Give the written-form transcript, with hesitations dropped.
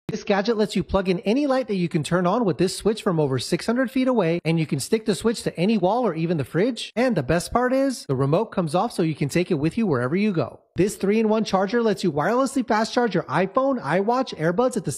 This gadget lets you plug in any light that you can turn on with this switch from over 600 feet away, and you can stick the switch to any wall or even the fridge. And the best part is, the remote comes off so you can take it with you wherever you go. This 3-in-1 charger lets you wirelessly fast charge your iPhone, iWatch, earbuds at the